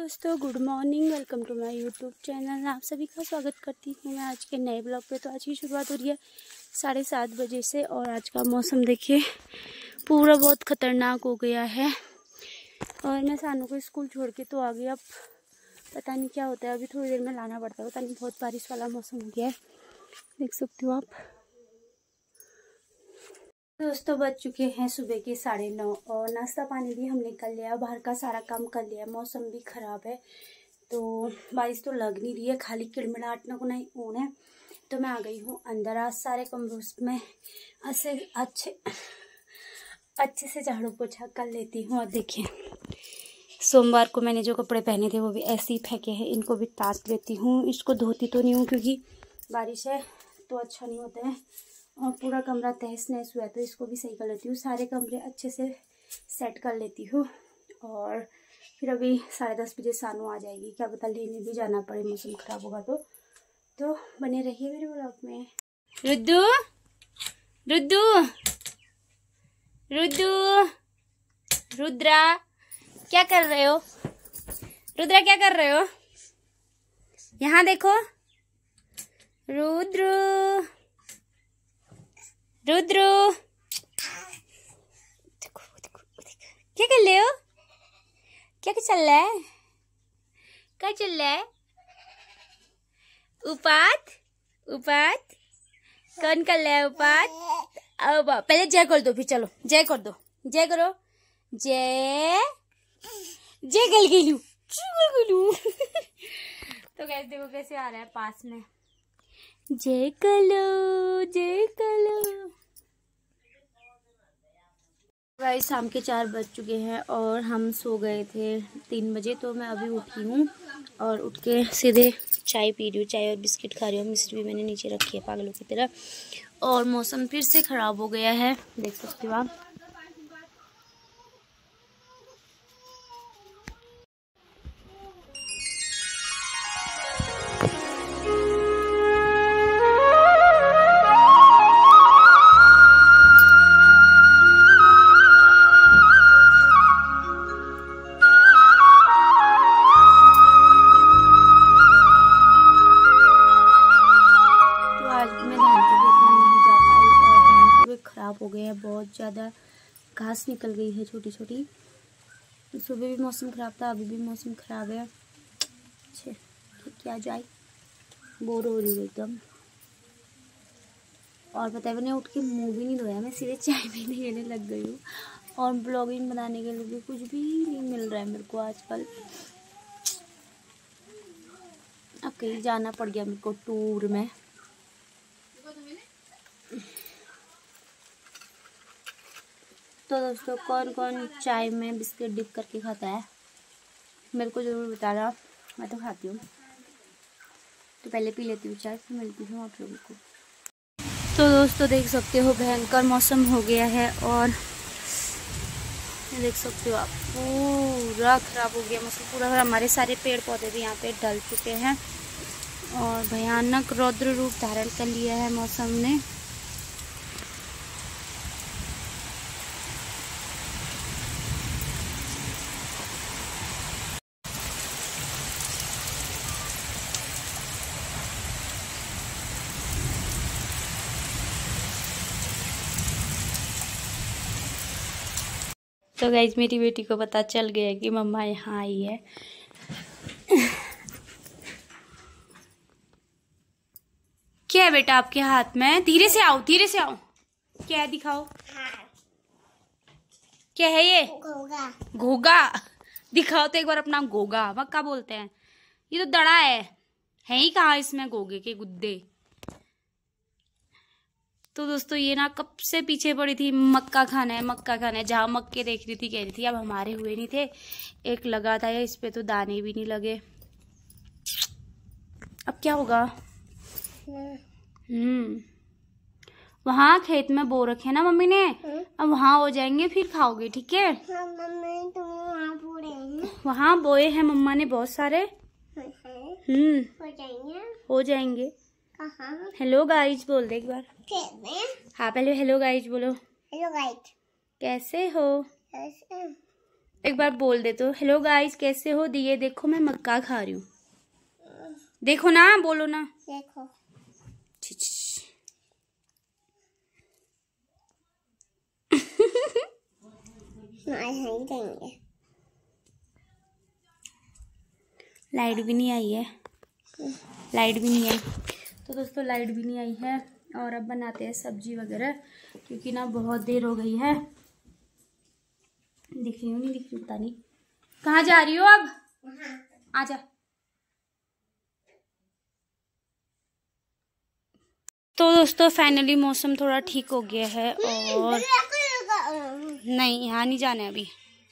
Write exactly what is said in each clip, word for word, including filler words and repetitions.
दोस्तों good morning, welcome to my YouTube channel. आप सभी का स्वागत करती हूँ मैं आज के नए ब्लॉग पे। तो आज की शुरुआत हो रही है साढ़े सात बजे से और आज का मौसम देखिए पूरा बहुत ख़तरनाक हो गया है। और मैं सानू को स्कूल छोड़ के तो आ गई, अब पता नहीं क्या होता है, अभी थोड़ी देर में लाना पड़ता है। पता नहीं, बहुत बारिश वाला मौसम हो गया है, देख सकते हो आप। दोस्तों बज चुके हैं सुबह के साढ़े नौ और नाश्ता पानी भी हमने कर लिया, बाहर का सारा काम कर लिया। मौसम भी ख़राब है तो बारिश तो लग नहीं रही है, खाली किड़मिड़ाहट ना को नहीं ऊन है। तो मैं आ गई हूँ अंदर, आज सारे कमरों में अच्छे अच्छे अच्छे से झाड़ू पोछा कर लेती हूँ। और देखिए सोमवार को मैंने जो कपड़े पहने थे वो भी ऐसे ही फेंके हैं, इनको भी ताक लेती हूँ। इसको धोती तो नहीं हूँ क्योंकि बारिश है तो अच्छा नहीं होता है, और पूरा कमरा तहस नहस हुआ है तो इसको भी सही कर लेती हूँ। सारे कमरे अच्छे से सेट कर लेती हूँ और फिर अभी साढ़े दस बजे सानू आ जाएगी, क्या पता लेने भी जाना पड़े, मौसम ख़राब होगा तो तो बने रहिए मेरे ब्लॉग में। रुद्दू रुद्दू रुद्दू रुद्रा क्या कर रहे हो? रुद्रा क्या कर रहे हो? यहाँ देखो रुद्र रुद्र देखो देखो देखो क्या कर रहे हो? क्या क्या चल रहा है? क्या चल रहा है? उपात उपात कौन कर रहा है? उपात अब पहले जय कर दो, फिर चलो जय कर दो, जय करो, जय जय गल गेलू गलू तो कैसे देखो कैसे आ रहा है पास में, जय कलो जय कलो। भाई शाम के चार बज चुके हैं और हम सो गए थे तीन बजे, तो मैं अभी उठी हूँ और उठ के सीधे चाय पी रही हूँ, चाय और बिस्किट खा रही हूँ। मिस्री भी मैंने नीचे रखी है पागलों की तरह। और मौसम फिर से ख़राब हो गया है, देख सकते हो आप। खराब हो गए हैं, बहुत ज़्यादा घास निकल गई है छोटी छोटी। सुबह भी मौसम ख़राब था, अभी भी मौसम ख़राब है। अच्छे क्या जाए, बोर हो रही है एकदम। और पता है मैंने उठ के मुँह भी नहीं धोया, मैं सीधे चाय पीने के लिए लग गई हूँ। और ब्लॉगिंग बनाने के लिए भी कुछ भी नहीं मिल रहा है मेरे को आजकल। अब कहीं जाना पड़ गया मेरे को टूर में। तो दोस्तों कौन कौन चाय में बिस्किट डिप करके खाता है मेरे को ज़रूर बताना, मैं तो खाती हूँ। तो पहले पी लेती हूँ चाय, फिर मिलती हूँ आप लोगों को। तो दोस्तों देख सकते हो भयंकर मौसम हो गया है और देख सकते हो आप पूरा ख़राब हो गया मौसम, पूरा ख़राब। हमारे सारे पेड़ पौधे भी यहाँ पे ढल चुके हैं और भयानक रौद्र रूप धारण कर लिया है मौसम ने। तो गाइज मेरी बेटी को पता चल गया कि मम्मा यहाँ आई है। क्या है बेटा आपके हाथ में? धीरे से आओ धीरे से आओ, क्या है दिखाओ, क्या है ये? घोगा। घोगा दिखाओ तो एक बार अपना घोगा, मक्का बोलते हैं, ये तो दड़ा है, है ही कहाँ इसमें घोगे के गुद्दे। तो दोस्तों ये ना कब से पीछे पड़ी थी, मक्का खाना है मक्का खाना है, जहाँ मक्के देख रही थी कह रही थी। अब हमारे हुए नहीं थे, एक लगा था या इस पे तो दाने भी नहीं लगे। अब क्या होगा? हम्म वहाँ खेत में बो रखे ना मम्मी ने, अब वहाँ हो जाएंगे फिर खाओगे, ठीक है? मम्मी तुम वहाँ बोए वहाँ बोए हैं मम्मा ने बहुत सारे। हम्म हो जाएंगे हो जाएंगे हेलो गाइज बोल दे एक बार। हाँ पहले हेलो गाइज बोलो। हेलो गाइज कैसे हो? कैसे एक बार बोल दे तो, हेलो गाइस कैसे हो, दिए देखो मैं मक्का खा रही हूँ। देखो ना, बोलो ना। देखो देंगे। लाइट भी नहीं आई है, लाइट भी नहीं आई तो दोस्तों लाइट भी नहीं आई है। और अब बनाते हैं सब्जी वगैरह, क्योंकि ना बहुत देर हो गई है। दिख रही हूँ नहीं दिख रही पता नहीं। कहाँ जा रही हो अब? आजा। तो दोस्तों फाइनली मौसम थोड़ा ठीक हो गया है और नहीं, यहाँ नहीं जाना है अभी।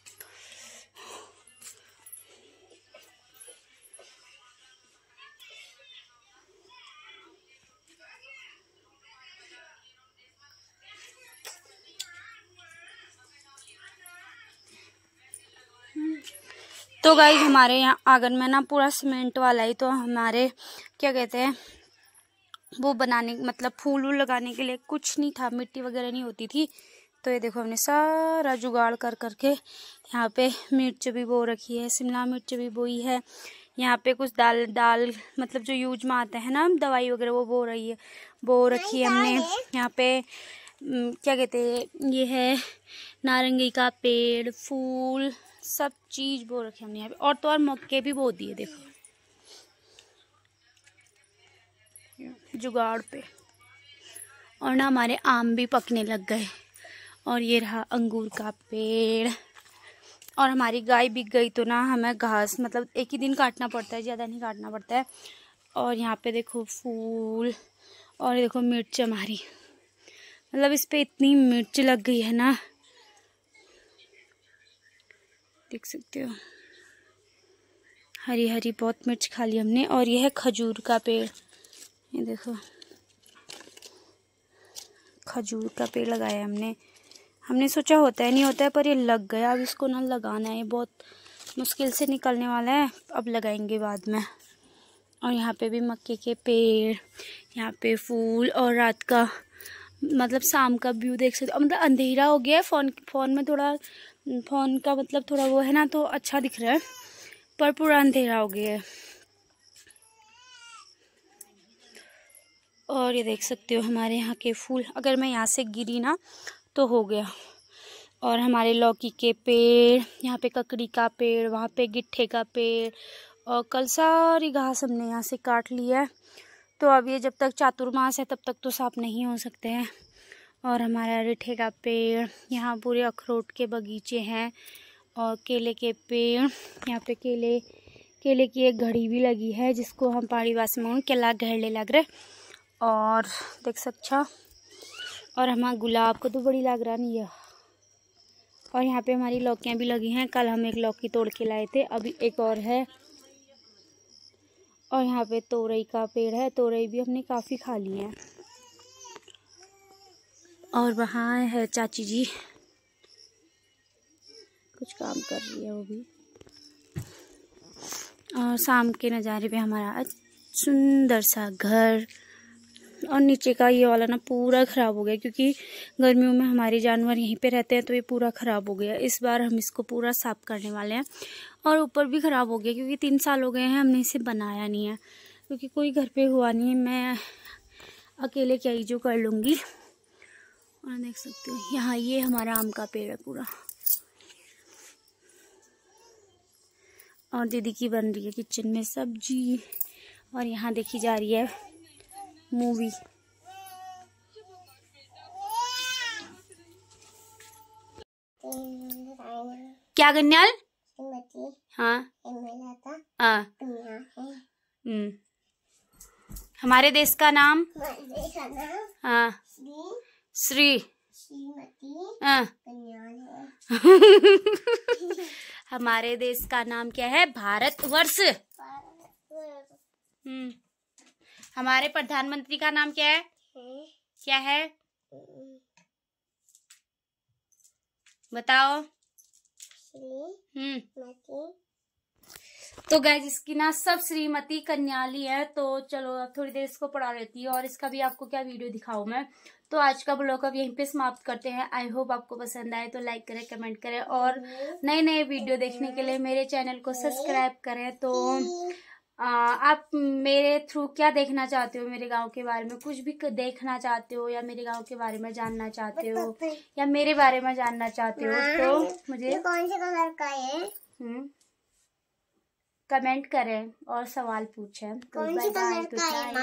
तो गाइस हमारे यहाँ आंगन में ना पूरा सीमेंट वाला ही, तो हमारे क्या कहते हैं वो बनाने मतलब फूल वूल लगाने के लिए कुछ नहीं था, मिट्टी वगैरह नहीं होती थी। तो ये देखो हमने सारा जुगाड़ कर करके यहाँ पे मिर्च भी बो रखी है, शिमला मिर्च भी बोई है। यहाँ पे कुछ दाल दाल मतलब जो यूज में आते हैं ना दवाई वगैरह, वो बो रही है बो रखी है हमने। यहाँ पे क्या कहते हैं ये है नारंगी का पेड़, फूल, सब चीज बो रखी है हमने यहाँ पे। और तो और मक्के भी बो दिए देखो जुगाड़ पे। और ना हमारे आम भी पकने लग गए। और ये रहा अंगूर का पेड़। और हमारी गाय बिक गई तो ना हमें घास मतलब एक ही दिन काटना पड़ता है, ज़्यादा नहीं काटना पड़ता है। और यहाँ पे देखो फूल, और देखो मिर्च हमारी, मतलब इस पे इतनी मिर्च लग गई है ना, देख सकते हो हरी हरी बहुत मिर्च खा ली हमने। और ये है खजूर का पेड़, ये देखो खजूर का पेड़ लगाया हमने। हमने सोचा होता है नहीं होता है, पर ये लग गया। अब इसको ना लगाना है, बहुत मुश्किल से निकलने वाला है, अब लगाएंगे बाद में। और यहाँ पे भी मक्के के पेड़, यहाँ पे फूल। और रात का मतलब शाम का व्यू देख सकते हो। मतलब अंधेरा हो गया है, फ़ोन फ़ोन में थोड़ा फ़ोन का मतलब थोड़ा वो है ना, तो अच्छा दिख रहा है, पर पूरा अंधेरा हो गया है। और ये देख सकते हो हमारे यहाँ के फूल, अगर मैं यहाँ से गिरी ना तो हो गया। और हमारे लौकी के पेड़, यहाँ पे ककड़ी का पेड़, वहाँ पे गिट्ठे का पेड़। और कल सारी घास हमने यहाँ से काट ली है, तो अब ये जब तक चातुर्मास है तब तक तो साफ नहीं हो सकते हैं। और हमारा रिठे का पेड़, यहाँ पूरे अखरोट के बगीचे हैं। और केले के पेड़, यहाँ पे केले केले की एक घड़ी भी लगी है, जिसको हम पहाड़ी भाषा में केला घेरले लग रहे। और देख सकता, और हमारा गुलाब को तो बड़ी लग रहा नहीं है। और यहाँ पे हमारी लौकियाँ भी लगी हैं, कल हम एक लौकी तोड़ के लाए थे, अभी एक और है। और यहाँ पे तोरई का पेड़ है, तोरई भी हमने काफ़ी खा ली है। और वहाँ है चाची जी, कुछ काम कर रही है वो भी। और शाम के नज़ारे पे हमारा सुंदर सा घर। और नीचे का ये वाला ना पूरा ख़राब हो गया, क्योंकि गर्मियों में हमारे जानवर यहीं पे रहते हैं, तो ये पूरा ख़राब हो गया। इस बार हम इसको पूरा साफ़ करने वाले हैं। और ऊपर भी ख़राब हो गया, क्योंकि तीन साल हो गए हैं हमने इसे बनाया नहीं है, क्योंकि कोई घर पे हुआ नहीं है, मैं अकेले क्या ही जो कर लूँगी। और देख सकते हो यहाँ ये हमारा आम का पेड़ है पूरा। और दीदी की बन रही है किचन में सब्जी। और यहाँ देखी जा रही है मूवी। क्या गन्याल? हाँ हाँ। हम्म हमारे देश का नाम? हाँ श्री। हाँ हमारे देश का नाम क्या है? भारतवर्ष। हम्म हमारे प्रधानमंत्री का नाम क्या है? क्या है बताओ। हम्म तो गाइस इसकी ना सब श्रीमती कन्याली है, तो चलो अब थोड़ी देर इसको पढ़ा लेती है और इसका भी आपको क्या वीडियो दिखाऊं मैं। तो आज का ब्लॉग अब यहीं पे समाप्त करते हैं। आई होप आपको पसंद आए तो लाइक करें, कमेंट करें और नए नए वीडियो देखने के लिए मेरे चैनल को सब्सक्राइब करें। तो आ, आप मेरे थ्रू क्या देखना चाहते हो, मेरे गांव के बारे में कुछ भी देखना चाहते हो या मेरे गांव के बारे में जानना चाहते हो या मेरे बारे में जानना चाहते हो तो मुझे कौन से कलर का है हम्म कमेंट करें और सवाल पूछें। तो बाय बाय, गुड नाइट।